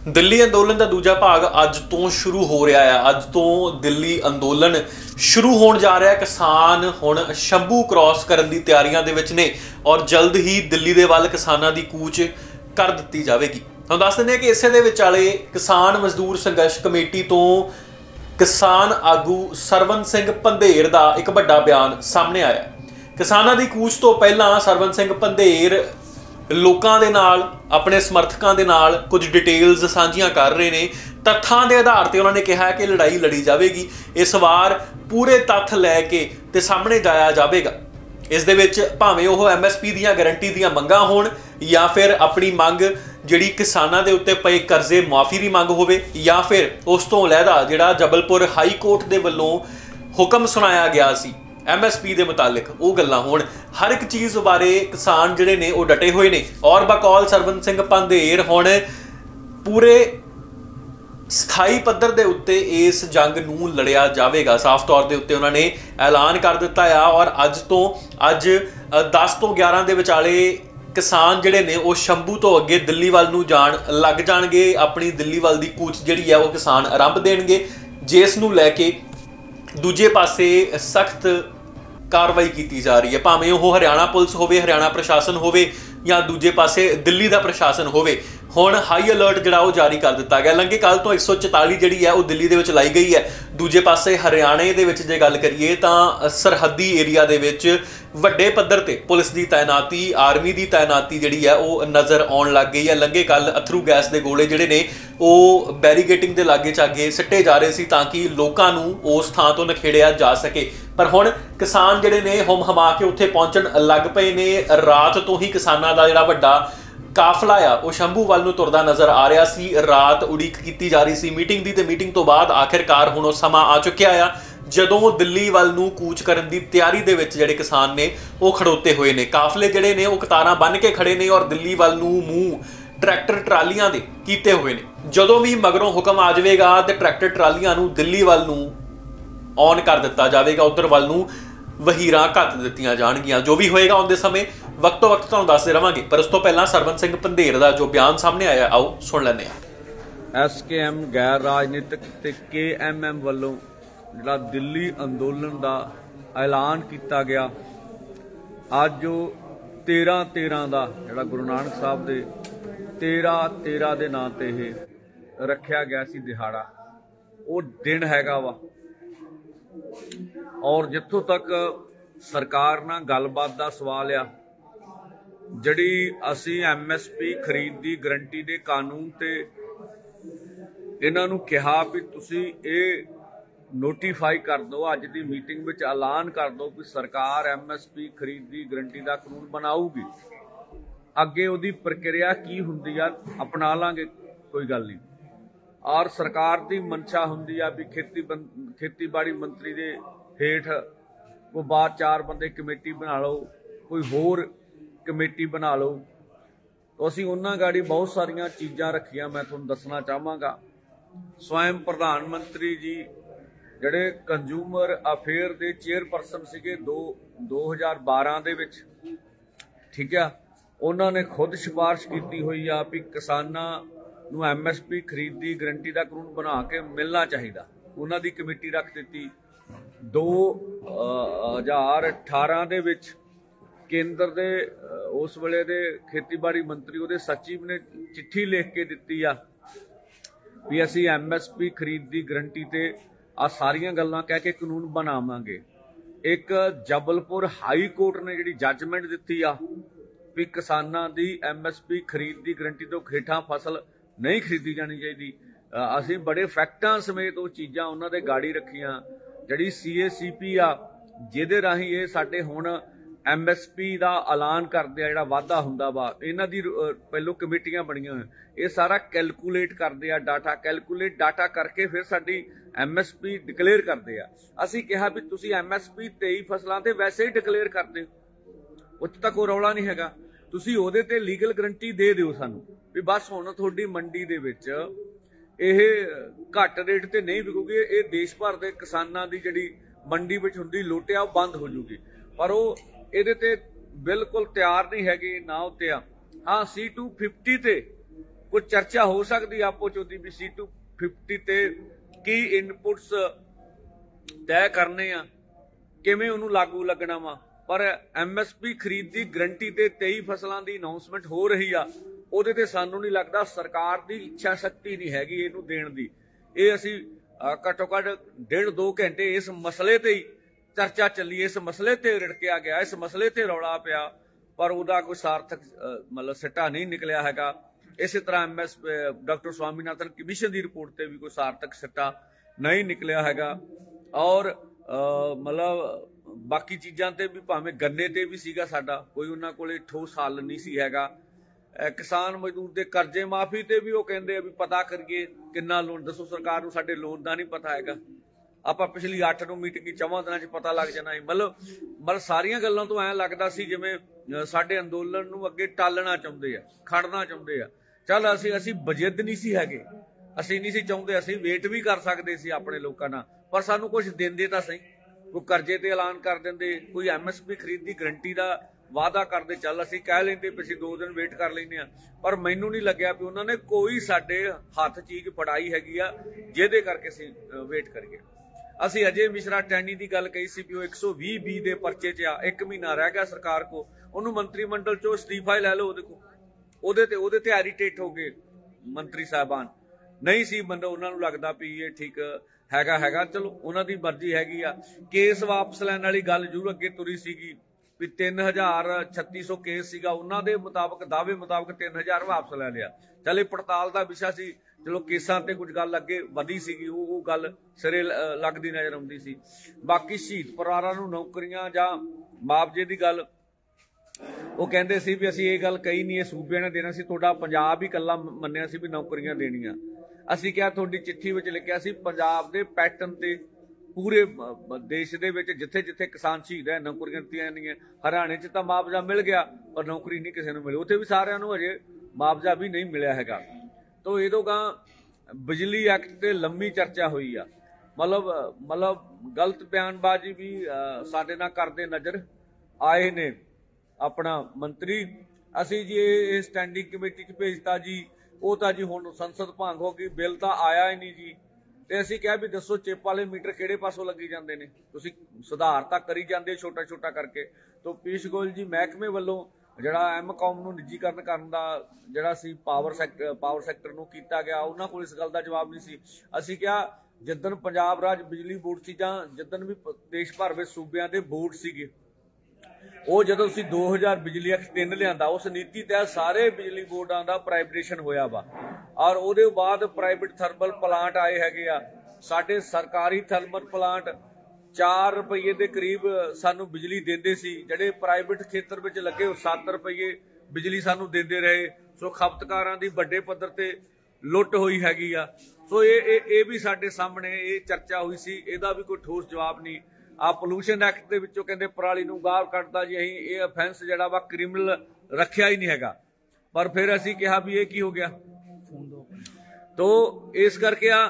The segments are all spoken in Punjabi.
दिल्ली अंदोलन का दूजा भाग अज तो शुरू हो रहा है। अज तो दिल्ली अंदोलन शुरू होने जा रहा है। किसान हुण शंभू क्रॉस करने की तैयारियां दे विच ने और जल्द ही दिल्ली दे वल किसानां दी कूच कर दी जाएगी। हम दस दें कि इसे दे विचाले किसान मजदूर संघर्ष कमेटी तो किसान आगू सरवन सिंह पंधेर का एक बड़ा बयान सामने आया। किसानां दी कूच तो पहला सरवन सिंह पंधेर लोगों के नाल अपने समर्थकों के नाल कुछ डिटेल्स साझियां कर रहे हैं। तथ्यों के आधार पर उन्होंने कहा कि लड़ाई लड़ी जाएगी। इस बार पूरे तत्थ लैके ते सामने जाया जाएगा। इस दे विच भावें वह MSP दी गारंटी दी मंगां होण या फिर अपनी मंग जिहड़ी किसानां दे उत्ते पए कर्जे माफ़ी की मंग होवे या फिर उस तो अलहदा जिहड़ा जबलपुर हाई कोर्ट दे वल्लों हुक्म सुनाया गया सी MSP के मुतालिक वो गल्लां होण। हर एक चीज़ बारे किसान जिहड़े ने वो डटे हुए ने और बकौल सरवन सिंह पंधेर हुण पूरे स्थाई पद्धर के उत्ते इस जंग नूं लड़िया जाएगा। साफ तौर के उत्ते उन्होंने ऐलान कर दिता है और अज 10 तो 11 के विचाले किसान जिहड़े ने वो शंभू तो अगे दिल्ली वल नूं जाण लग जाणगे। अपनी दिल्ली वल दी कूच जिहड़ी है वो किसान आरंभ देणगे, जिस नूं लैके दूजे पासे सख्त कार्रवाई की जा रही है। भावें वो हरियाणा पुलिस होवे, हरियाणा प्रशासन होवे या दूजे पासे दिल्ली का प्रशासन होवे। हुण हाई अलर्ट जिहड़ा वो जारी कर दिता गया। लंघे कल तो 144 जिहड़ी है वो दिल्ली दे विच लाई गई है। दूजे पासे हरियाणे दे विच जे गल करिए तां सरहदी एरिया दे विच वड्डे पद्धर ते पुलिस की तैनाती, आर्मी की तैनाती जिहड़ी है वो नज़र आउण लग गई है। लंघे कल अथरू गैस के गोले जिहड़े ने वो बैरीगेटिंग के लागे चागे सिੱਟੇ जा रहे सी ताकि लोगों को उस थां तो नखेड़िया जा सके। पर हुण किसान जिहड़े ने हुम हमा के उत्थे पहुंचण लग पए ने। रात तो ही किसानां दा जिहड़ा वड्डा काफला आ वो शंभू वाल नूं तुरदा नज़र आ रहा सी। रात उड़ीक की जा रही सी मीटिंग की, तो मीटिंग तो बाद आखिरकार हुण समा आ चुकिया आ जदों दिल्ली वल नूं कूच करन दी तैयारी दे विच जिहड़े किसान ने वो खड़ोते हुए ने। काफले जिहड़े ने वो कतारां बन के खड़े ने और दिल्ली वल नूं मूँह ट्रैक्टर ट्रालियां दे कीते हुए ने। जदों भी मगरों हुक्म आ जाएगा तो ट्रैक्टर ट्रालियां नूं दिल्ली वल नूं ऑन कर दिता जाएगा, उधर वल नूं वहीरां घत दित्तियां जाणगियां। जो भी होएगा आउंदे समय वक्तों वक्त तुहानूं दसदे रहांगे। पर उस तो पहलां सरवन सिंह पंधेर का जो बयान सामने आया आओ सुन लैंदे हां। SKM गैर राजनीतिक ते KMM वल्लों जिहड़ा दिल्ली अंदोलन का ऐलान किया गया। अज जो 13/13 का जिहड़ा गुरु नानक साहब दे 13/13 के नाम ते रखा गया सी दिहाड़ा, वो दिन हैगा वा। और जिथों तक सरकार नाल गलबात का सवाल आ, जिहड़ी असी MSP खरीद दी गारंटी दे कानून ते इन्हां नूं कहा भी तुसी ये नोटिफाई कर दो, अज दी मीटिंग विच ऐलान कर दो कि सरकार MSP खरीद दी गारंटी का कानून बनाऊगी। अगे उहदी प्रक्रिया की हुंदी आ अपना लांगे, कोई गल नहीं। और सरकार की मंशा हुंदी आ भी खेतीबाड़ी मंत्री दे हेठ कोई बार 4 बंदे कमेटी बना लो, कोई होर कमेटी बना लो। तो असी उन्हां गाड़ी बहुत सारिया चीज़ां रखियां। मैं तुहानूं दसना चाहांगा, स्वयं प्रधानमंत्री जी जिहड़े कंज्यूमर अफेयर के चेयरपर्सन सीगे 2012 दे विच, ठीक है, उन्होंने खुद सिफारिश की हुई आ भी किसानां नूं MSP खरीद दी गारंटी का कानून बना के मिलना चाहिए। उन्हां दी कमेटी रख दी। 2018 दे विच केंद्र दे उस वेले दे खेतीबाड़ी मंत्री उहदे सचिव ने चिट्ठी लिख के दित्ती आ भी असी MSP खरीद दी गारंटी ते आ सारियां गल्लां कह के कानून बनावांगे। एक जबलपुर हाई कोर्ट ने जिहड़ी जजमेंट दित्ती आ भी किसानां दी MSP खरीद दी गारंटी तो हेठां फसल नहीं खरीदी जानी चाहिए। असी बड़े फैक्टां समेत वो चीज़ां उन्हां दे गाड़ी रखियां। जिहड़ी CACP आ जिहदे राहीं ये साडे हुण MSP का ऐलान करदे आ, जिहड़ा वाधा हुंदा वा, इन्हां दी पहलों कमेटियां बणीਆਂ होईਆਂ, ये सारा कैलकुलेट करदे आ, डाटा करके फिर साडी MSP डिकलेयर करदे आ। असीं कहा भी तुसीं MSP 23 फसलां ते वैसे ही डिकलेयर कर दिओ, उत्थे तक कोई रौला नहीं हैगा। तुसीं ओहदे ते लीगल गारंटी दे दिओ सानूं भी बस हुण तुहाडी मंडी दे विच ਇਹ घट रेट ते नहीं विकूगी। ये देश भर के किसानां दी जिहड़ी मंडी विच हुंदी लुੱਟ आ बंद हो जूगी। पर वो इहदे ते बिल्कुल तैयार नहीं हैगे, ना उत्ते आ। हाँ C250 ते ਕੋਈ ਚਰਚਾ ਹੋ ਸਕਦੀ ਆਪੋ ਚੋਦੀ ਵੀ C250 ਤੇ ਕੀ ਇਨਪੁਟਸ ਤੈਅ ਕਰਨੇ ਆ, ਕਿਵੇਂ ਉਹਨੂੰ ਲਾਗੂ ਲੱਗਣਾ ਵਾ। ਪਰ MSP ਖਰੀਦ ਦੀ ਗਰੰਟੀ ਤੇ 23 ਫਸਲਾਂ ਦੀ ਅਨਾਉਂਸਮੈਂਟ ਹੋ ਰਹੀ ਆ, ਉਹਦੇ ਤੇ ਸਾਨੂੰ ਨਹੀਂ ਲੱਗਦਾ ਸਰਕਾਰ ਦੀ ਇੱਛਾ ਸ਼ਕਤੀ ਨਹੀਂ ਹੈਗੀ ਇਹਨੂੰ ਦੇਣ ਦੀ। ਇਹ ਅਸੀਂ ਘੱਟੋ ਘੱਟ 1.5-2 ਘੰਟੇ ਇਸ ਮਸਲੇ ਤੇ ਹੀ ਚਰਚਾ ਚੱਲੀ, ਇਸ ਮਸਲੇ ਤੇ ਰਿੜਕਿਆ ਗਿਆ, ਇਸ ਮਸਲੇ ਤੇ ਰੌਲਾ ਪਿਆ, ਪਰ ਉਹਦਾ ਕੋਈ ਸਾਰਥਕ ਮਤਲਬ ਸਿੱਟਾ ਨਹੀਂ ਨਿਕਲਿਆ ਹੈਗਾ। ਇਸੇ ਤਰ੍ਹਾਂ ਡਾਕਟਰ ਸਵਾਮੀਨਾਥਨ ਕਮਿਸ਼ਨ ਦੀ ਰਿਪੋਰਟ ਤੇ ਵੀ ਕੋਈ ਸਾਰਥਕ ਸਿੱਟਾ ਨਹੀਂ ਨਿਕਲਿਆ ਹੈਗਾ। ਔਰ ਮਤਲਬ ਬਾਕੀ ਚੀਜ਼ਾਂ ਤੇ ਵੀ ਭਾਵੇਂ ਗੰਨੇ ਤੇ ਵੀ ਸੀਗਾ ਸਾਡਾ, ਕੋਈ ਉਹਨਾਂ ਕੋਲੇ ਠੋਸ ਹੱਲ ਨਹੀਂ ਸੀ ਹੈਗਾ। ਕਿਸਾਨ ਮਜ਼ਦੂਰ ਦੇ ਕਰਜ਼ੇ ਮਾਫੀ ਤੇ ਵੀ ਉਹ ਕਹਿੰਦੇ ਆ ਵੀ ਪਤਾ ਕਰੀਏ ਕਿੰਨਾ ਲੋਨ, ਦੱਸੋ ਸਰਕਾਰ ਨੂੰ ਸਾਡੇ ਲੋਨ ਦਾ ਨਹੀਂ ਪਤਾ ਹੈਗਾ। ਆਪਾਂ ਪਿਛਲੀ 8 ਨੂੰ ਮੀਟਿੰਗ 4 ਦਿਨਾਂ 'ਚ ਪਤਾ ਲੱਗ ਜਾਣਾ ਹੈ। ਮਤਲਬ ਸਾਰੀਆਂ ਗੱਲਾਂ ਤੋਂ ਐਂ ਲੱਗਦਾ ਸੀ ਜਿਵੇਂ ਸਾਡੇ ਅੰਦੋਲਨ ਨੂੰ ਅੱਗੇ ਟਾਲਣਾ ਚਾਹੁੰਦੇ ਆ, ਖੜਨਾ ਚਾਹੁੰਦੇ ਆ। ਚੱਲ ਅਸੀਂ ਬਜਿੱਦ ਨਹੀਂ ਸੀ ਹੈਗੇ, ਅਸੀਂ ਨਹੀਂ ਸੀ ਚਾਹੁੰਦੇ, ਅਸੀਂ ਵੇਟ ਵੀ ਕਰ ਸਕਦੇ ਸੀ ਆਪਣੇ ਲੋਕਾਂ ਨਾਲ, ਪਰ ਸਾਨੂੰ ਕੁਝ ਦਿੰਦੇ ਤਾਂ ਸਹੀ। ਕੋਈ ਕਰਜ਼ੇ ਤੇ ਐਲਾਨ ਕਰ ਦਿੰਦੇ, ਕੋਈ MSP ਖਰੀਦ ਦੀ ਗਰੰਟੀ ਦਾ ਵਾਅਦਾ ਕਰਦੇ, ਚੱਲ ਅਸੀਂ ਕਹਿ ਲੈਂਦੇ ਵੀ ਅਸੀਂ 2 ਦਿਨ ਵੇਟ ਕਰ ਲੈਂਦੇ ਆ। ਪਰ ਮੈਨੂੰ ਨਹੀਂ ਲੱਗਿਆ ਵੀ ਉਹਨਾਂ ਨੇ ਕੋਈ ਸਾਡੇ ਹੱਥ ਚੀਜ਼ ਫੜਾਈ ਹੈਗੀ ਆ ਜਿਹਦੇ ਕਰਕੇ ਅਸੀਂ ਵੇਟ ਕਰੀਏ। ਅਸੀਂ ਅਜੇ ਮਿਸ਼ਰਾ ਟੈਣੀ ਦੀ ਗੱਲ ਕਹੀ ਸੀ ਵੀ ਉਹ 120B ਦੇ ਪਰਚੇ 'ਚ ਆ, 1 ਮਹੀਨਾ ਰਹਿ ਗਿਆ ਸਰਕਾਰ ਕੋ, ਉਹਨੂੰ ਮੰਤਰੀ ਮੰਡਲ 'ਚੋਂ ਅਸਤੀਫਾ ਹੀ ਲੈ ਲਓ ਉਹਦੇ ਕੋ, ਉਹਦੇ ਤੇ ਐਰੀਟੇਟ ਹੋ ਗਏ ਮੰਤਰੀ ਸਾਹਿਬਾਨ। ਨਹੀਂ ਸੀ ਉਹਨਾਂ ਨੂੰ ਲੱਗਦਾ ਵੀ ਇਹ ਠੀਕ ਹੈਗਾ। ਚਲੋ ਉਹਨਾਂ ਦੀ ਮਰਜ਼ੀ ਹੈਗੀ ਆ। ਕੇਸ ਵਾਪਸ ਲੈਣ ਵਾਲੀ ਗੱਲ ਜ਼ਰੂਰ ਅੱਗੇ ਤੁਰੀ ਸੀਗੀ ਵੀ 3600 ਕੇਸ ਸੀਗਾ, ਉਹਨਾਂ ਦੇ ਮੁਤਾਬਕ ਦਾਅਵੇ ਮੁਤਾਬਕ 3000 ਵਾਪਸ ਲੈ ਲਿਆ। ਚੱਲ ਇਹ ਪੜਤਾਲ ਦਾ ਵਿਸ਼ਾ ਸੀ, ਚਲੋ ਕੇਸਾਂ ਤੇ ਕੁਝ ਗੱਲ ਅੱਗੇ ਵਧੀ ਸੀਗੀ, ਉਹ ਗੱਲ ਸਿਰੇ ਲੱਗਦੀ ਨਜ਼ਰ ਆਉਂਦੀ ਸੀ। ਬਾਕੀ ਸ਼ਹੀਦ ਪਰਿਵਾਰਾਂ ਨੂੰ ਨੌਕਰੀਆਂ ਜਾਂ ਮੁਆਵਜ਼ੇ ਦੀ ਗੱਲ, ਉਹ ਕਹਿੰਦੇ ਸੀ ਵੀ ਅਸੀਂ ਇਹ ਗੱਲ ਕਹੀ ਨਹੀਂ, ਇਹ ਸੂਬਿਆਂ ਨੇ ਦੇਣਾ ਸੀ, ਤੁਹਾਡਾ ਪੰਜਾਬ ਹੀ ਇਕੱਲਾ ਮੰਨਿਆ ਸੀ ਵੀ ਨੌਕਰੀਆਂ ਦੇਣੀਆਂ। ਅਸੀਂ ਕਿਹਾ ਤੁਹਾਡੀ ਚਿੱਠੀ ਵਿੱਚ ਲਿਖਿਆ ਸੀ ਪੰਜਾਬ ਦੇ ਪੈਟਰਨ ਤੇ ਪੂਰੇ ਦੇਸ਼ ਦੇ ਵਿੱਚ ਜਿੱਥੇ ਜਿੱਥੇ ਕਿਸਾਨ ਸ਼ਹੀਦ ਹੈ ਨੌਕਰੀਆਂ ਦਿੱਤੀਆਂ ਨਹੀਂ। ਹਰਿਆਣੇ 'ਚ ਤਾਂ ਮੁਆਵਜ਼ਾ ਮਿਲ ਗਿਆ ਪਰ ਨੌਕਰੀ ਨਹੀਂ ਕਿਸੇ ਨੂੰ ਮਿਲੀ, ਉੱਥੇ ਵੀ ਸਾਰਿਆਂ ਨੂੰ ਅਜੇ ਮੁਆਵਜ਼ਾ ਵੀ ਨਹੀਂ ਮਿਲਿਆ ਹੈਗਾ। ਤਾਂ ਇਹਦੋਂ ਗਾਂ ਬਿਜਲੀ ਐਕਟ ਤੇ ਲੰਮੀ ਚਰਚਾ ਹੋਈ ਆ। ਮਤਲਬ ਗਲਤ ਬਿਆਨਬਾਜ਼ੀ ਵੀ ਸਾਡੇ ਨਾਲ ਕਰਦੇ ਨਜ਼ਰ ਆਏ ਨੇ ਆਪਣਾ ਮੰਤਰੀ। ਅਸੀਂ ਜੀ ਇਹ ਸਟੈਂਡਿੰਗ ਕਮੇਟੀ 'ਚ ਭੇਜਤਾ ਜੀ, ਉਹ ਤਾਂ ਜੀ ਹੁਣ ਸੰਸਦ ਭੰਗ ਹੋ ਗਈ, ਬਿੱਲ ਤਾਂ ਆਇਆ ਹੀ ਨਹੀਂ ਜੀ। ਤੇ ਅਸੀਂ ਕਿਹਾ ਵੀ ਦੱਸੋ ਚਿੱਪ ਵਾਲੇ ਮੀਟਰ ਕਿਹੜੇ ਪਾਸੋਂ ਲੱਗੀ ਜਾਂਦੇ ਨੇ, ਤੁਸੀਂ ਸੁਧਾਰ ਤਾਂ ਕਰੀ ਜਾਂਦੇ ਛੋਟਾ ਛੋਟਾ ਕਰਕੇ। ਤੋਂ ਪੀਸ਼ ਗੋਇਲ ਜੀ ਮਹਿਕਮੇ ਵੱਲੋਂ ਜਿਹੜਾ MCOM ਨੂੰ ਨਿੱਜੀਕਰਨ ਕਰਨ ਦਾ ਜਿਹੜਾ ਸੀ ਪਾਵਰ ਸੈਕਟਰ ਨੂੰ ਕੀਤਾ ਗਿਆ, ਉਹਨਾਂ ਕੋਲ ਇਸ ਗੱਲ ਦਾ ਜਵਾਬ ਨਹੀਂ ਸੀ। ਅਸੀਂ ਕਿਹਾ ਜਿੱਦਣ ਪੰਜਾਬ ਰਾਜ ਬਿਜਲੀ ਬੋਰਡ ਸੀ ਜਾਂ ਜਿੱਦਣ ਵੀ ਦੇਸ਼ ਭਰ ਵਿੱਚ ਸੂਬਿਆਂ ਦੇ ਬੋਰਡ ਸੀਗੇ, ਉਹ ਜਦੋਂ ਅਸੀਂ 2000 ਬਿਜਲੀ ਐਕਟ 3 ਲਿਆਂਦਾ, ਉਸ ਨੀਤੀ ਤਹਿਤ ਸਾਰੇ ਬਿਜਲੀ ਬੋਰਡਾਂ ਦਾ ਪ੍ਰਾਈਵੇਟੇਸ਼ਨ ਹੋਇਆ ਵਾ। ਔਰ ਉਹਦੇ ਬਾਅਦ ਪ੍ਰਾਈਵੇਟ ਥਰਮਲ ਪਲਾਂਟ ਆਏ ਹੈਗੇ ਆ। ਸਾਡੇ ਸਰਕਾਰੀ ਥਰਮਲ ਪਲਾਂਟ 4 ਰੁਪਏ ਦੇ ਕਰੀਬ ਸਾਨੂੰ ਬਿਜਲੀ ਦਿੰਦੇ ਸੀ, ਜਿਹੜੇ ਪ੍ਰਾਈਵੇਟ ਖੇਤਰ ਵਿੱਚ ਲੱਗੇ ਉਹ 7 ਰੁਪਏ ਬਿਜਲੀ ਸਾਨੂੰ ਦਿੰਦੇ ਰਹੇ। ਸੋ ਖਪਤਕਾਰਾਂ ਦੀ ਵੱਡੇ ਪੱਧਰ ਤੇ ਲੁੱਟ ਹੋਈ ਹੈਗੀ ਆ। ਸੋ ਇਹ ਵੀ ਸਾਡੇ ਸਾਹਮਣੇ ਇਹ ਚਰਚਾ ਹੋਈ ਸੀ, ਇਹਦਾ ਵੀ ਕੋਈ ਠੋਸ ਜਵਾਬ ਨਹੀਂ। ਆ ਪੋਲੂਸ਼ਨ ਐਕਟ ਦੇ ਵਿੱਚੋਂ ਕਹਿੰਦੇ ਪਰਾਲੀ ਨੂੰ ਗਾਹ ਕੱਢਦਾ ਜੀ, ਅਸੀਂ ਇਹ ਅਫੈਂਸ ਜਿਹੜਾ ਵਾ ਕ੍ਰਿਮੀਨਲ ਰੱਖਿਆ ਹੀ ਨਹੀਂ ਹੈਗਾ। ਪਰ ਫਿਰ ਅਸੀਂ ਕਿਹਾ ਵੀ ਇਹ ਕੀ ਹੋ ਗਿਆ, ਤੋ ਇਸ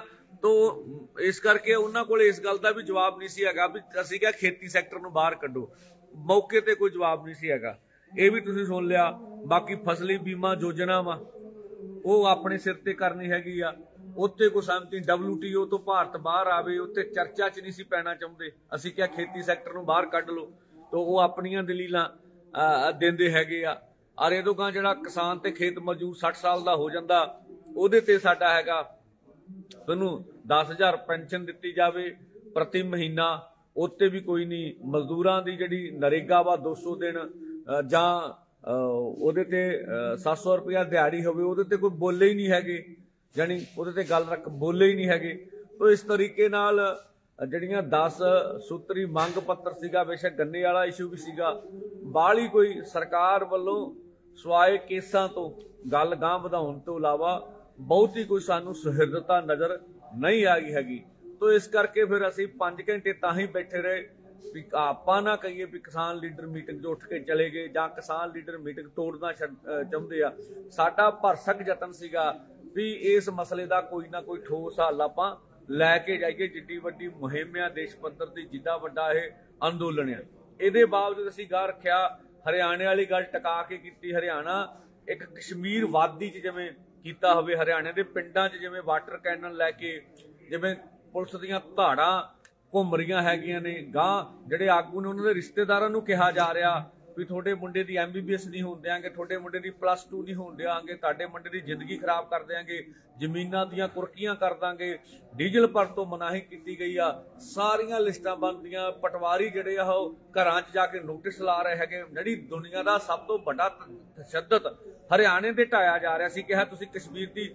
ਕਰਕੇ ਉਹਨਾਂ ਕੋਲ ਇਸ ਗੱਲ ਦਾ ਵੀ ਜਵਾਬ ਨਹੀਂ ਸੀ ਹੈਗਾ ਵੀ ਅਸੀਂ ਕਿਹਾ ਖੇਤੀ ਸੈਕਟਰ ਨੂੰ ਬਾਹਰ ਕੱਢੋ, ਮੌਕੇ ਤੇ ਕੋਈ ਜਵਾਬ ਨਹੀਂ ਸੀ ਹੈਗਾ। ਇਹ ਵੀ ਤੁਸੀਂ ਸੁਣ ਲਿਆ। ਬਾਕੀ ਫਸਲੀ ਬੀਮਾ ਯੋਜਨਾ ਵਾ ਉਹ ਆਪਣੇ ਸਿਰ ਤੇ ਕਰਨੀ ਹੈਗੀ ਆ, ਉੱਥੇ ਕੋਈ ਸਹਿਮਤੀ WTO ਤੋਂ ਭਾਰਤ ਬਾਹਰ ਆਵੇ, ਉੱਥੇ ਚਰਚਾ 'ਚ ਨਹੀਂ ਸੀ ਪੈਣਾ ਚਾਹੁੰਦੇ। ਅਸੀਂ ਕਿਹਾ ਖੇਤੀ ਸੈਕਟਰ ਨੂੰ ਬਾਹਰ ਕੱਢ ਲਓ, ਤਾਂ ਉਹ ਆਪਣੀਆਂ ਦਲੀਲਾਂ ਦਿੰਦੇ ਹੈਗੇ ਆ। ਔਰ ਇਹਦੋਂ ਗਾਂ ਜਿਹੜਾ ਕਿਸਾਨ ਤੇ ਖੇਤ ਮਜ਼ਦੂਰ 60 ਸਾਲ ਦਾ ਹੋ ਜਾਂਦਾ, ਉਹਦੇ ਤੇ ਸਾਡਾ ਹੈਗਾ ਤੁਹਾਨੂੰ 10,000 ਪੈਨਸ਼ਨ ਦਿੱਤੀ ਜਾਵੇ ਪ੍ਰਤੀ ਮਹੀਨਾ, ਉੱਤੇ ਵੀ ਕੋਈ ਨਹੀਂ। ਮਜ਼ਦੂਰਾਂ ਦੀ ਜਿਹੜੀ ਨਰੇਗਾ ਵਾ 200 ਦਿਨ ਜਾਂ ਉਹਦੇ ਤੇ 700 ਰੁਪਇਆ ਦਿਹਾੜੀ ਹੋਵੇ, ਉਹਦੇ ਤੇ ਕੋਈ ਬੋਲੇ ਹੀ ਨਹੀਂ ਹੈਗੇ, ਜਾਣੀ ਉਹਦੇ ਤੇ ਗੱਲ ਬੋਲੇ ਹੀ ਨਹੀਂ ਹੈਗੇ। ਤਾਂ ਇਸ ਤਰੀਕੇ ਨਾਲ ਜਿਹੜੀਆਂ 10 ਸੂਤਰੀ ਮੰਗ ਪੱਤਰ ਸੀਗਾ, ਬੇਸ਼ੱਕ ਗੰਨੇ ਵਾਲਾ ਇਸ਼ੂ ਵੀ ਸੀਗਾ, ਬਾਹਲੀ ਕੋਈ ਸਰਕਾਰ ਵੱਲੋਂ ਸਵਾਏ ਕੇਸਾਂ ਤੋਂ ਗੱਲ ਗਾਂਹ ਵਧਾਉਣ ਤੋਂ ਇਲਾਵਾ ਬਹੁਤੀ ਕੋਈ ਸਾਨੂੰ ਸੁਹਿਰਦਤਾ ਨਜ਼ਰ ਨਹੀਂ ਆ ਗਈ ਹੈਗੀ। ਤਾਂ ਇਸ ਕਰਕੇ ਫਿਰ ਅਸੀਂ 5 ਘੰਟੇ ਤਾਂ ਹੀ ਬੈਠੇ ਰਹੇ ਵੀ ਆਪਾਂ ਨਾ ਕਹੀਏ ਵੀ ਕਿਸਾਨ ਲੀਡਰ ਮੀਟਿੰਗ 'ਚ ਉੱਠ ਕੇ ਚਲੇ ਗਏ ਜਾਂ ਕਿਸਾਨ ਲੀਡਰ ਮੀਟਿੰਗ ਤੋੜਨਾ ਚਾਹੁੰਦੇ ਆ। ਸਾਡਾ ਭਰਸਕ ਯਤਨ ਸੀਗਾ ਵੀ ਇਸ ਮਸਲੇ ਦਾ ਕੋਈ ਨਾ ਕੋਈ ਠੋਸ ਹੱਲ ਆਪਾਂ ਲੈ ਕੇ ਜਾਈਏ। ਜਿੱਡੀ ਵੱਡੀ ਮੁਹਿੰਮ ਆ ਦੇਸ਼ ਪੱਧਰ ਦੀ, ਜਿੱਡਾ ਵੱਡਾ ਇਹ ਅੰਦੋਲਨ ਆ, ਇਹਦੇ ਬਾਵਜੂਦ ਅਸੀਂ ਗਾਹ ਰੱਖਿਆ। ਹਰਿਆਣੇ ਵਾਲੀ ਗੱਲ ਟਿਕਾ ਕੇ ਕੀਤੀ। ਹਰਿਆਣਾ ਇੱਕ ਕਸ਼ਮੀਰ ਵਾਦੀ 'ਚ ਜਿਵੇਂ ਕੀਤਾ ਹੋਵੇ। ਹਰਿਆਣੇ ਦੇ ਪਿੰਡਾਂ 'ਚ ਜਿਵੇਂ ਵਾਟਰ ਕੈਨਨ ਲੈ ਕੇ ਜਿਵੇਂ ਪੁਲਿਸ ਦੀਆਂ ਧਾੜਾਂ ਘੁੰਮ ਰਹੀਆਂ ਹੈਗੀਆਂ ਨੇ, ਗਾਂ ਜਿਹੜੇ ਆਗੂ ਨੇ ਉਹਨਾਂ ਦੇ ਰਿਸ਼ਤੇਦਾਰਾਂ ਨੂੰ ਕਿਹਾ ਜਾ ਰਿਹਾ ਵੀ ਤੁਹਾਡੇ ਮੁੰਡੇ ਦੀ MBBS ਨਹੀਂ ਹੋਣ ਦਿਆਂਗੇ, ਤੁਹਾਡੇ ਮੁੰਡੇ ਦੀ +2 ਨਹੀਂ ਹੋਣ ਦਿਆਂਗੇ, ਤੁਹਾਡੇ ਮੁੰਡੇ ਦੀ ਜ਼ਿੰਦਗੀ ਖਰਾਬ ਕਰ ਦਿਆਂਗੇ, ਜ਼ਮੀਨਾਂ ਦੀਆਂ ਕੁਰਕੀਆਂ ਕਰ ਦਾਂਗੇ, ਡੀਜ਼ਲ ਪਰ ਤੋਂ ਮਨਾਹੀ ਕੀਤੀ ਗਈ ਆ। ਸਾਰੀਆਂ ਲਿਸਟਾਂ ਬਣਦੀਆਂ। ਪਟਵਾਰੀ ਜਿਹੜੇ ਆ ਉਹ ਘਰਾਂ 'ਚ ਜਾ ਕੇ ਨੋਟਿਸ ਲਾ ਰਹੇ ਹੈਗੇ। ਜਿਹੜੀ ਦੁਨੀਆ ਦਾ ਸਭ ਤੋਂ ਵੱਡਾ ਤਸ਼ੱਦਦ ਹਰਿਆਣੇ ਤੇ ਢਾਇਆ ਜਾ ਰਿਹਾ ਸੀ। ਕਿਹਾ ਤੁਸੀਂ ਕਸ਼ਮੀਰ ਦੀ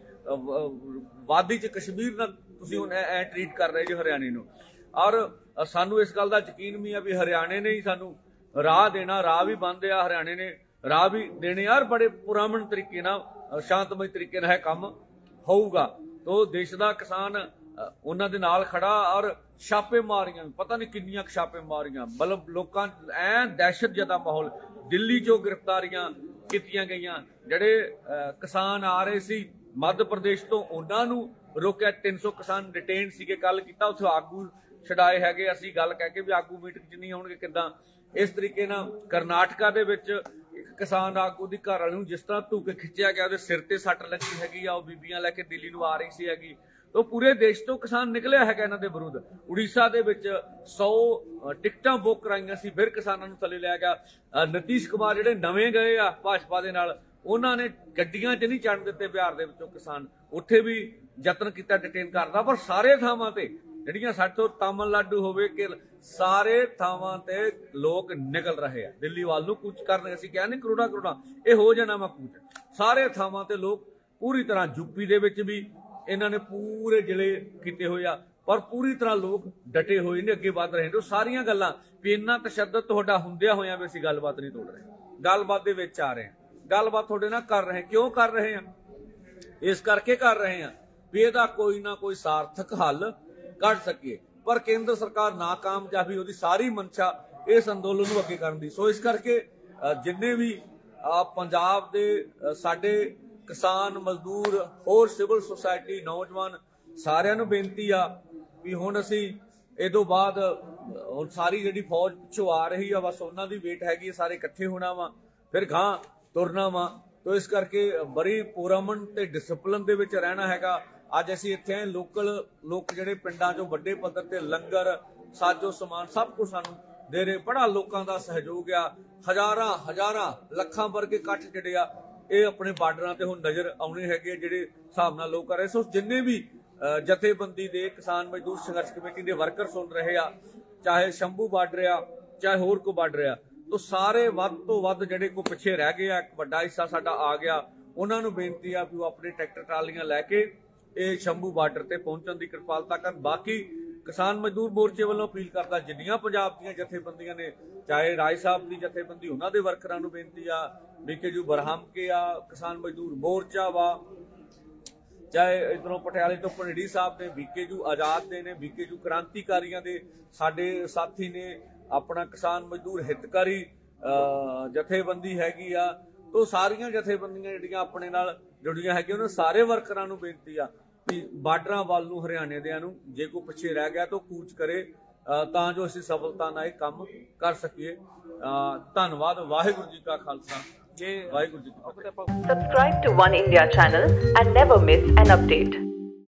ਵਾਦੀ 'ਚ ਕਸ਼ਮੀਰ ਨਾਲ ਤੁਸੀਂ ਹੁਣ ਐ ਟਰੀਟ ਕਰ ਰਹੇ ਜੀ ਹਰਿਆਣੇ ਨੂੰ। ਔਰ ਸਾਨੂੰ ਇਸ ਗੱਲ ਦਾ ਯਕੀਨ ਵੀ ਆ ਵੀ ਹਰਿਆਣੇ ਨੇ ਹੀ ਸਾਨੂੰ ਰਾਹ ਦੇਣਾ, ਰਾਹ ਵੀ ਬੰਦ ਆ, ਹਰਿਆਣੇ ਨੇ ਰਾਹ ਵੀ ਦੇਣੇ ਯਾਰ। ਬੜੇ ਪੁਰਾਮਣ ਤਰੀਕੇ ਨਾਲ, ਸ਼ਾਂਤਮਈ ਤਰੀਕੇ ਨਾਲ ਇਹ ਕੰਮ ਹੋਊਗਾ। ਤੋ ਦੇਸ਼ ਦਾ ਕਿਸਾਨ ਉਹਨਾਂ ਦੇ ਨਾਲ ਖੜਾ। ਔਰ ਛਾਪੇ ਮਾਰੀਆਂ, ਪਤਾ ਨਹੀਂ ਕਿੰਨੀਆਂ ਛਾਪੇ ਮਾਰੀਆਂ, ਮਤਲਬ ਲੋਕਾਂ ਐ ਦਹਿਸ਼ਤ ਜਦਾ ਮਾਹੌਲ। ਦਿੱਲੀ 'ਚੋਂ ਗ੍ਰਿਫਤਾਰੀਆਂ ਕੀਤੀਆਂ ਗਈਆਂ। ਜਿਹੜੇ ਕਿਸਾਨ ਆ ਰਹੇ ਸੀ ਮੱਧ ਪ੍ਰਦੇਸ਼ ਤੋਂ ਉਹਨਾਂ ਨੂੰ ਰੋਕਿਆ। 300 ਕਿਸਾਨ ਡਿਟੇਨ ਸੀਗੇ, ਕੱਲ ਕੀਤਾ, ਉੱਥੇ ਆਗੂ ਛਡਾਏ ਹੈਗੇ। ਅਸੀਂ ਗੱਲ ਕਹਿ ਕੇ ਵੀ ਆਗੂ ਮੀਟਿੰਗ 'ਚ ਨਹੀਂ ਆਉਣਗੇ ਕਿੱਦਾਂ। ਇਸ ਤਰੀਕੇ ਨਾਲ ਕਰਨਾਟਕਾ ਦੇ ਵਿੱਚ ਇੱਕ ਕਿਸਾਨ ਆਗੂ ਦੀ ਘਰ ਵਾਲੀ ਨੂੰ ਜਿਸ ਤਰ੍ਹਾਂ ਧੂ ਕੇ ਖਿੱਚਿਆ ਗਿਆ, ਉਹਦੇ ਸਿਰ ਤੇ ਸੱਟ ਲੱਗੀ ਹੈਗੀ ਆ। ਉਹ ਬੀਬੀਆਂ ਲੈ ਕੇ ਦਿੱਲੀ ਨੂੰ ਆ ਰਹੀ ਸੀ ਹੈਗੀ। ਤਾਂ ਪੂਰੇ ਦੇਸ਼ ਤੋਂ ਕਿਸਾਨ ਨਿਕਲਿਆ ਹੈਗਾ ਇਹਨਾਂ ਦੇ ਵਿਰੁੱਧ। ਉੜੀਸਾ ਦੇ ਵਿੱਚ 100 ਟਿਕਟਾਂ ਬੁੱਕ ਕਰਾਈਆਂ ਸੀ, ਫਿਰ ਕਿਸਾਨਾਂ ਨੂੰ ਥੱਲੇ ਲਿਆ ਗਿਆ। ਨਿਤੀਸ਼ ਕੁਮਾਰ ਜਿਹੜੇ ਨਵੇਂ ਗਏ ਆ ਭਾਜਪਾ ਦੇ ਨਾਲ, ਉਹਨਾਂ ਨੇ ਗੱਡੀਆਂ 'ਚ ਨਹੀਂ ਚੜ੍ਹਨ ਦਿੱਤੇ ਬਿਹਾਰ ਦੇ ਵਿੱਚੋਂ ਕਿਸਾਨ। ਉੱਥੇ ਵੀ ਯਤਨ ਕੀਤਾ ਡਿਟੇਨ ਕਰਦਾ। ਪਰ ਸਾਰੇ ਥਾਵਾਂ ਤੇ ਜਿਹੜੀਆਂ ਸਾਡੇ ਤੋਂ ਤਾਮਿਲਨਾਡੂ ਹੋਵੇ ਕਿ ਸਾਰੇ ਥਾਵਾਂ ਤੇ ਲੋਕ ਨਿਕਲ ਰਹੇ ਆ ਦਿੱਲੀ ਵੱਲ ਨੂੰ ਕੂਚ ਕਰ ਰਹੇ। ਅਸੀਂ ਕਿਹਾ ਨਹੀਂ ਕਰੋੜਾਂ ਇਹ ਹੋ ਜਾਣਾ ਵਾ ਕੂਚ। ਸਾਰੇ ਥਾਵਾਂ ਤੇ ਲੋਕ ਪੂਰੀ ਤਰ੍ਹਾਂ, ਯੂਪੀ ਦੇ ਵਿੱਚ ਵੀ ਇਹਨਾਂ ਨੇ ਪੂਰੇ ਜ਼ਿਲ੍ਹੇ ਕੀਤੇ ਹੋਏ ਆ, ਪਰ ਪੂਰੀ ਤਰ੍ਹਾਂ ਲੋਕ ਡਟੇ ਹੋਏ ਨੇ, ਅੱਗੇ ਵੱਧ ਰਹੇ ਨੇ। ਉਹ ਸਾਰੀਆਂ ਗੱਲਾਂ ਵੀ ਇੰਨਾ ਤਸ਼ੱਦਦ ਤੁਹਾਡਾ ਹੁੰਦਿਆਂ ਹੋਇਆਂ ਵੀ ਅਸੀਂ ਗੱਲਬਾਤ ਨਹੀਂ ਤੋੜ ਰਹੇ, ਗੱਲਬਾਤ ਦੇ ਵਿੱਚ ਆ ਰਹੇ ਹਾਂ, ਗੱਲਬਾਤ ਤੁਹਾਡੇ ਨਾਲ ਕਰ ਰਹੇ। ਕਿਉਂ ਕਰ ਰਹੇ ਹਾਂ? ਇਸ ਕਰਕੇ ਕਰ ਰਹੇ ਹਾਂ ਵੀ ਇਹਦਾ ਕੋਈ ਨਾ ਕੋਈ ਸਾਰਥਕ ਹੱਲ ਕੱਢ ਸਕੀਏ। ਪਰ ਕੇਂਦਰ ਸਰਕਾਰ ਨਾਕਾਮਯਾਬੀ, ਉਹਦੀ ਸਾਰੀ ਮਨਸ਼ਾ ਇਸ ਅੰਦੋਲਨ ਨੂੰ ਅੱਗੇ ਕਰਨ ਦੀ। ਸੋ ਇਸ ਕਰਕੇ ਜਿੰਨੇ ਵੀ ਪੰਜਾਬ ਦੇ ਸਾਡੇ ਕਿਸਾਨ, ਮਜ਼ਦੂਰ, ਹੋਰ ਸਿਵਲ ਸੁਸਾਇਟੀ, ਨੌਜਵਾਨ, ਸਾਰਿਆਂ ਨੂੰ ਬੇਨਤੀ ਆ ਵੀ ਹੁਣ ਅਸੀਂ ਇਹ ਤੋਂ ਬਾਅਦ ਹੁਣ ਸਾਰੀ ਜਿਹੜੀ ਫੌਜ ਪਿੱਛੋਂ ਆ ਰਹੀ ਆ, ਬਸ ਉਹਨਾਂ ਦੀ ਵੇਟ ਹੈਗੀ ਹੈ। ਸਾਰੇ ਇਕੱਠੇ ਹੋਣਾ ਵਾ, ਫਿਰ ਗਾਂ ਤੁਰਨਾ ਵਾ। ਤੋ ਇਸ ਕਰਕੇ ਬੜੀ ਪੁਰਅਮਨ ਤੇ ਡਿਸਪਲਿਨ ਦੇ ਵਿੱਚ ਰਹਿਣਾ ਹੈਗਾ। ਅੱਜ ਅਸੀਂ ਇੱਥੇ ਆਏ, ਲੋਕ ਜਿਹੜੇ ਪਿੰਡਾਂ 'ਚੋਂ ਵੱਡੇ ਪੱਧਰ ਤੇ ਲੰਗਰ, ਸਾਜੋ ਸਮਾਨ ਸਭ ਕੁਝ ਸਾਨੂੰ ਦੇ ਰਹੇ। ਬੜਾ ਲੋਕਾਂ ਦਾ ਸਹਿਯੋਗ ਆ। ਹਜ਼ਾਰਾਂ ਲੱਖਾਂ ਵਰਗੇ ਇਕੱਠ ਜਿਹੜੇ ਆ ਇਹ ਆਪਣੇ ਬਾਰਡਰਾਂ ਤੇ ਹੁਣ ਨਜ਼ਰ ਆਉਣੇ ਹੈਗੇ ਜਿਹੜੇ ਹਿਸਾਬ ਨਾਲ ਲੋਕ ਕਰ ਰਹੇ। ਸੋ ਜਿੰਨੇ ਵੀ ਜਥੇਬੰਦੀ ਦੇ ਕਿਸਾਨ ਮਜ਼ਦੂਰ ਸੰਘਰਸ਼ ਕਮੇਟੀ ਦੇ ਵਰਕਰ ਸੁਣ ਰਹੇ ਆ, ਚਾਹੇ ਸ਼ੰਭੂ ਬਾਰਡਰ ਆ, ਚਾਹੇ ਹੋਰ ਕੋ ਬਾਰਡਰ ਆ, ਤੋ ਸਾਰੇ ਵੱਧ ਤੋਂ ਵੱਧ ਜਿਹੜੇ ਕੋ ਪਿੱਛੇ ਰਹਿ ਗਏ ਆ, ਇੱਕ ਵੱਡਾ ਹਿੱਸਾ ਸਾਡਾ ਆ ਗਿਆ, ਉਹਨਾਂ ਨੂੰ ਬੇਨਤੀ ਆ ਵੀ ਉਹ ਆਪਣੇ ਟਰੈਕਟਰ ਟਰਾਲੀਆਂ ਲੈ ਕੇ ਇਹ ਸ਼ੰਭੂ ਬਾਰਡਰ ਤੇ ਪਹੁੰਚਣ ਦੀ ਕਿਰਪਾਲਤਾ ਕਰਨ। ਬਾਕੀ ਕਿਸਾਨ ਮਜ਼ਦੂਰ ਮੋਰਚੇ ਵੱਲੋਂ ਅਪੀਲ ਕਰਦਾ, ਜਿੰਨੀਆਂ ਪੰਜਾਬ ਦੀਆਂ ਜਥੇਬੰਦੀਆਂ ਨੇ, ਚਾਹੇ ਰਾਏ ਸਾਹਿਬ ਦੀ ਜਥੇਬੰਦੀ, ਉਹਨਾਂ ਦੇ ਵਰਕਰਾਂ ਨੂੰ ਬੇਨਤੀ ਆ, BKU ਬਰਹਮ ਕੇ ਆ, ਕਿਸਾਨ ਮਜ਼ਦੂਰ ਮੋਰਚਾ ਵਾ, ਚਾਹੇ ਇਧਰੋਂ ਪਟਿਆਲੇ ਤੋਂ ਪਨੇੜੀ ਸਾਹਿਬ ਨੇ, BKU ਆਜ਼ਾਦ ਦੇ ਨੇ, BKU ਕ੍ਰਾਂਤੀਕਾਰੀਆਂ ਦੇ ਸਾਡੇ ਸਾਥੀ ਨੇ, ਆਪਣਾ ਕਿਸਾਨ ਮਜ਼ਦੂਰ ਹਿੱਤਕਾਰੀ ਜਥੇਬੰਦੀ ਹੈਗੀ ਆ। ਤੋ ਸਾਰੀਆਂ ਜਥੇਬੰਦੀਆਂ ਜਿਹੜੀਆਂ ਆਪਣੇ ਨਾਲ ਜੁੜੀਆਂ ਹੈਗੀਆਂ, ਉਹਨਾਂ ਸਾਰੇ ਵਰਕਰਾਂ ਨੂੰ ਬੇਨਤੀ ਆ ਵੀ ਬਾਰਡਰਾਂ ਵੱਲ ਨੂੰ ਹਰਿਆਣੇ ਦਿਆਂ ਨੂੰ ਜੇ ਕੋਈ ਪਿੱਛੇ ਰਹਿ ਗਿਆ ਤਾਂ ਕੂਚ ਕਰੇ, ਤਾਂ ਜੋ ਅਸੀਂ ਸਫਲਤਾ ਨਾਲ ਇਹ ਕੰਮ ਕਰ ਸਕੀਏ। ਧੰਨਵਾਦ। ਵਾਹਿਗੁਰੂ ਜੀ ਕਾ ਖਾਲਸਾ, ਵਾਹਿਗੁਰੂ ਜੀ ਕੀ ਫਤਿਹ। Subscribe to One India channel and never miss an update.